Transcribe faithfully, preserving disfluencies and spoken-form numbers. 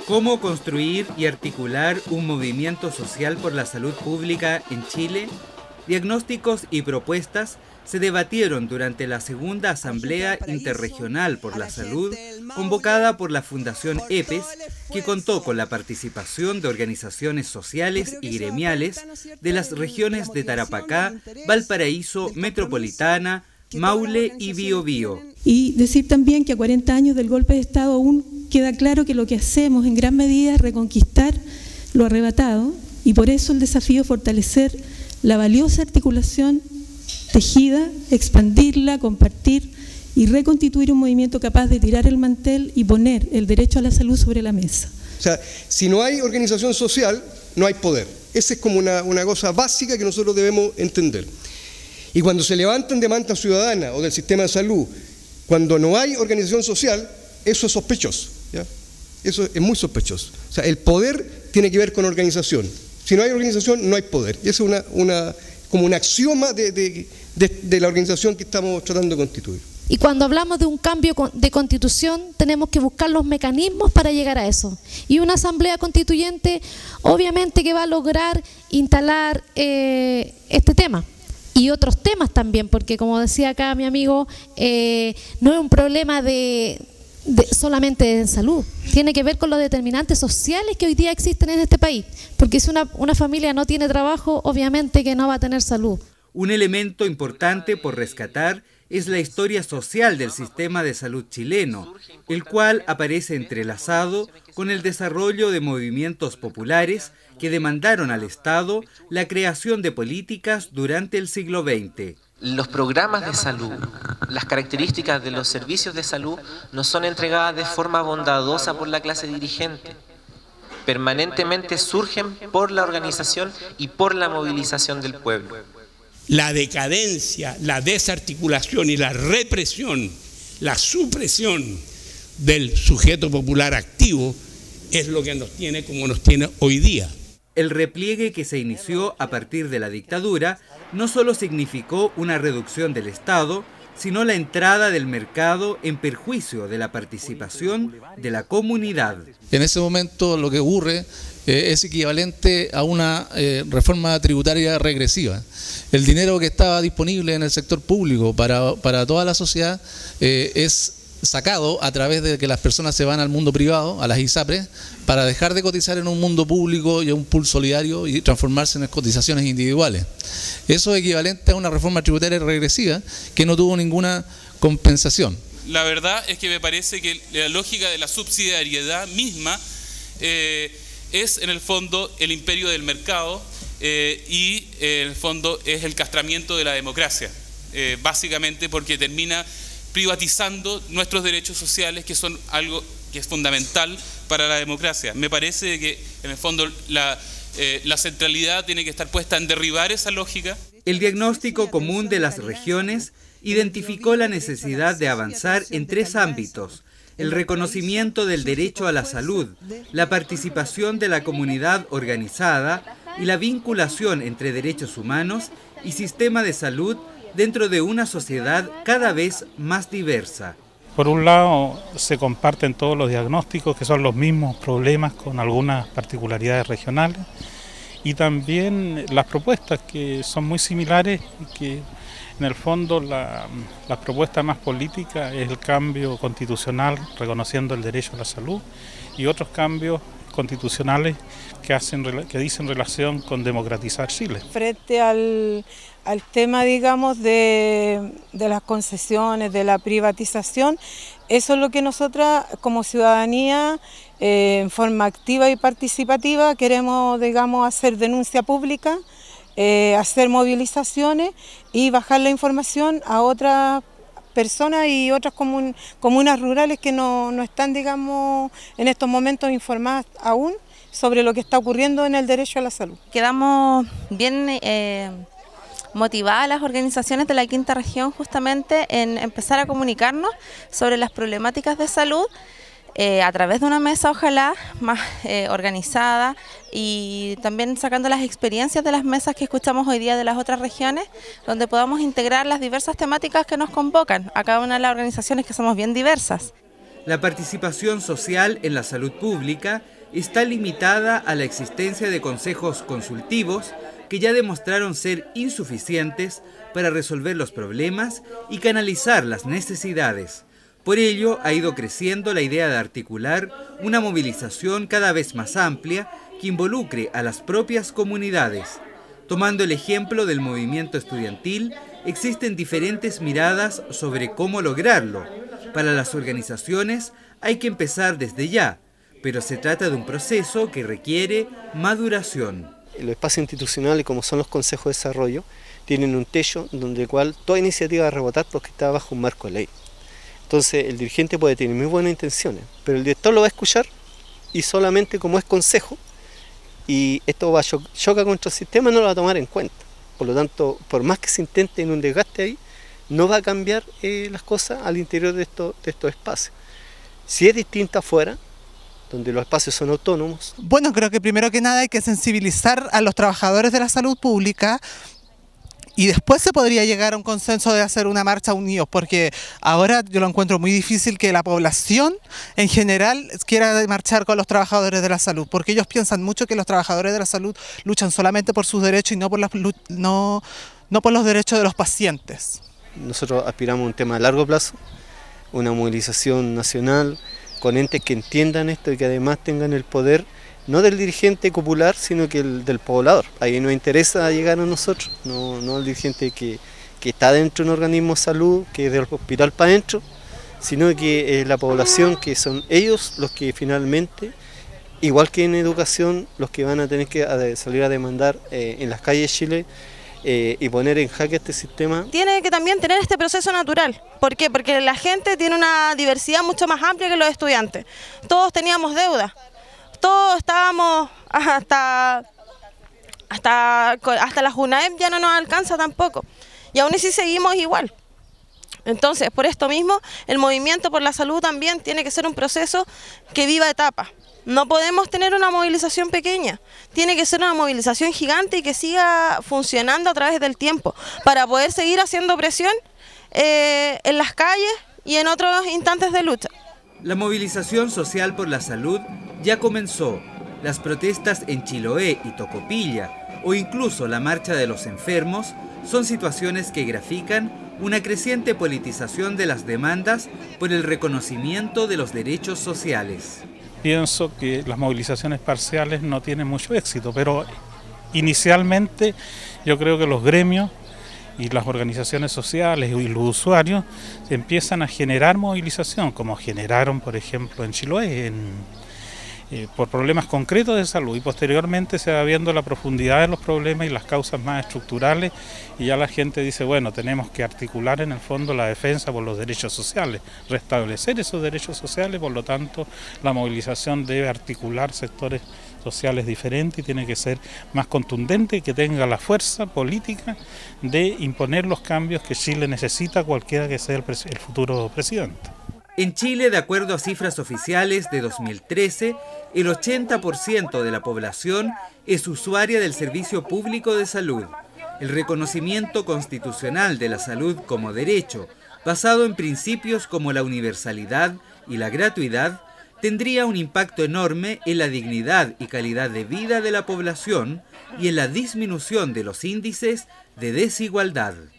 ¿Cómo construir y articular un movimiento social por la salud pública en Chile? Diagnósticos y propuestas se debatieron durante la segunda Asamblea Interregional por la Salud, convocada por la Fundación EPES, que contó con la participación de organizaciones sociales y gremiales de las regiones de Tarapacá, Valparaíso, Metropolitana, Maule y Biobío. Y decir también que a cuarenta años del golpe de Estado aún queda claro que lo que hacemos en gran medida es reconquistar lo arrebatado, y por eso el desafío es fortalecer la valiosa articulación tejida, expandirla, compartir y reconstituir un movimiento capaz de tirar el mantel y poner el derecho a la salud sobre la mesa. O sea, si no hay organización social, no hay poder. Esa es como una, una cosa básica que nosotros debemos entender. Y cuando se levantan demandas ciudadanas o del sistema de salud, cuando no hay organización social, eso es sospechoso, ¿ya? Eso es muy sospechoso. O sea, el poder tiene que ver con organización. Si no hay organización, no hay poder. Y eso es una, una, como un axioma de, de, de, de la organización que estamos tratando de constituir. Y cuando hablamos de un cambio de constitución, tenemos que buscar los mecanismos para llegar a eso. Y una asamblea constituyente, obviamente que va a lograr instalar eh, este tema. Y otros temas también, porque como decía acá mi amigo, eh, no es un problema de, de solamente de salud, tiene que ver con los determinantes sociales que hoy día existen en este país, porque si una, una familia no tiene trabajo, obviamente que no va a tener salud. Un elemento importante por rescatar es la historia social del sistema de salud chileno, el cual aparece entrelazado con el desarrollo de movimientos populares que demandaron al Estado la creación de políticas durante el siglo veinte. Los programas de salud, las características de los servicios de salud no son entregadas de forma bondadosa por la clase dirigente. Permanentemente surgen por la organización y por la movilización del pueblo. La decadencia, la desarticulación y la represión, la supresión del sujeto popular activo es lo que nos tiene como nos tiene hoy día. El repliegue que se inició a partir de la dictadura no solo significó una reducción del Estado, sino la entrada del mercado en perjuicio de la participación de la comunidad. En ese momento lo que ocurre eh, es equivalente a una eh, reforma tributaria regresiva. El dinero que estaba disponible en el sector público para, para toda la sociedad eh, es sacado a través de que las personas se van al mundo privado, a las ISAPRES, para dejar de cotizar en un mundo público y en un pool solidario y transformarse en cotizaciones individuales. Eso es equivalente a una reforma tributaria regresiva que no tuvo ninguna compensación. La verdad es que me parece que la lógica de la subsidiariedad misma eh, es en el fondo el imperio del mercado eh, y eh, en el fondo es el castramiento de la democracia, eh, básicamente porque termina privatizando nuestros derechos sociales, que son algo que es fundamental para la democracia. Me parece que en el fondo la, eh, la centralidad tiene que estar puesta en derribar esa lógica. El diagnóstico común de las regiones identificó la necesidad de avanzar en tres ámbitos: el reconocimiento del derecho a la salud, la participación de la comunidad organizada y la vinculación entre derechos humanos y sistema de salud dentro de una sociedad cada vez más diversa. Por un lado, se comparten todos los diagnósticos, que son los mismos problemas con algunas particularidades regionales, y también las propuestas, que son muy similares y que en el fondo la, la propuesta más política es el cambio constitucional reconociendo el derecho a la salud y otros cambios constitucionales que hacen que dicen relación con democratizar Chile. Frente al, al tema, digamos, de, de las concesiones, de la privatización, eso es lo que nosotras como ciudadanía, eh, en forma activa y participativa, queremos, digamos, hacer denuncia pública, eh, hacer movilizaciones y bajar la información a otras personas y otras comun, comunas rurales que no, no están, digamos, en estos momentos informadas aún sobre lo que está ocurriendo en el derecho a la salud. Quedamos bien eh, motivadas las organizaciones de la quinta región justamente en empezar a comunicarnos sobre las problemáticas de salud eh, a través de una mesa ojalá más eh, organizada y también sacando las experiencias de las mesas que escuchamos hoy día de las otras regiones, donde podamos integrar las diversas temáticas que nos convocan a cada una de las organizaciones, que somos bien diversas. La participación social en la salud pública está limitada a la existencia de consejos consultivos que ya demostraron ser insuficientes para resolver los problemas y canalizar las necesidades. Por ello, ha ido creciendo la idea de articular una movilización cada vez más amplia que involucre a las propias comunidades. Tomando el ejemplo del movimiento estudiantil, existen diferentes miradas sobre cómo lograrlo. Para las organizaciones hay que empezar desde ya, pero se trata de un proceso que requiere maduración. Los espacios institucionales, como son los consejos de desarrollo, tienen un techo donde el cual toda iniciativa va a rebotar porque está bajo un marco de ley. Entonces el dirigente puede tener muy buenas intenciones, pero el director lo va a escuchar y solamente como es consejo, y esto va a cho choca contra el sistema, no lo va a tomar en cuenta. Por lo tanto, por más que se intente en un desgaste ahí, no va a cambiar eh, las cosas al interior de, esto, de estos espacios. Si es distinta afuera, donde los espacios son autónomos. Bueno, creo que primero que nada hay que sensibilizar a los trabajadores de la salud pública y después se podría llegar a un consenso de hacer una marcha unidos, porque ahora yo lo encuentro muy difícil que la población en general quiera marchar con los trabajadores de la salud, porque ellos piensan mucho que los trabajadores de la salud luchan solamente por sus derechos y no por, las, no, no por los derechos de los pacientes. Nosotros aspiramos a un tema a largo plazo, una movilización nacional, con entes que entiendan esto y que además tengan el poder, no del dirigente popular, sino que el del poblador. Ahí nos interesa llegar a nosotros, no, no al dirigente que, que está dentro de un organismo de salud, que es del hospital para adentro, sino que es la población, que son ellos los que finalmente, igual que en educación, los que van a tener que salir a demandar eh, en las calles de Chile, Eh, y poner en jaque este sistema. Tiene que también tener este proceso natural. ¿Por qué? Porque la gente tiene una diversidad mucho más amplia que los estudiantes. Todos teníamos deuda, todos estábamos hasta, hasta, hasta la JUNAEP ya no nos alcanza tampoco. Y aún así seguimos igual. Entonces, por esto mismo, el movimiento por la salud también tiene que ser un proceso que viva etapas. No podemos tener una movilización pequeña, tiene que ser una movilización gigante y que siga funcionando a través del tiempo para poder seguir haciendo presión eh, en las calles y en otros instantes de lucha. La movilización social por la salud ya comenzó. Las protestas en Chiloé y Tocopilla o incluso la marcha de los enfermos son situaciones que grafican una creciente politización de las demandas por el reconocimiento de los derechos sociales. Pienso que las movilizaciones parciales no tienen mucho éxito, pero inicialmente yo creo que los gremios y las organizaciones sociales y los usuarios empiezan a generar movilización, como generaron, por ejemplo, en Chiloé, en, eh, por problemas concretos de salud, y posteriormente se va viendo la profundidad de los problemas y las causas más estructurales, y ya la gente dice, bueno, tenemos que articular en el fondo la defensa por los derechos sociales, restablecer esos derechos sociales, por lo tanto la movilización debe articular sectores sociales diferentes y tiene que ser más contundente y que tenga la fuerza política de imponer los cambios que Chile necesita, cualquiera que sea el, el futuro presidente. En Chile, de acuerdo a cifras oficiales de dos mil trece, el ochenta por ciento de la población es usuaria del servicio público de salud. El reconocimiento constitucional de la salud como derecho, basado en principios como la universalidad y la gratuidad, tendría un impacto enorme en la dignidad y calidad de vida de la población y en la disminución de los índices de desigualdad.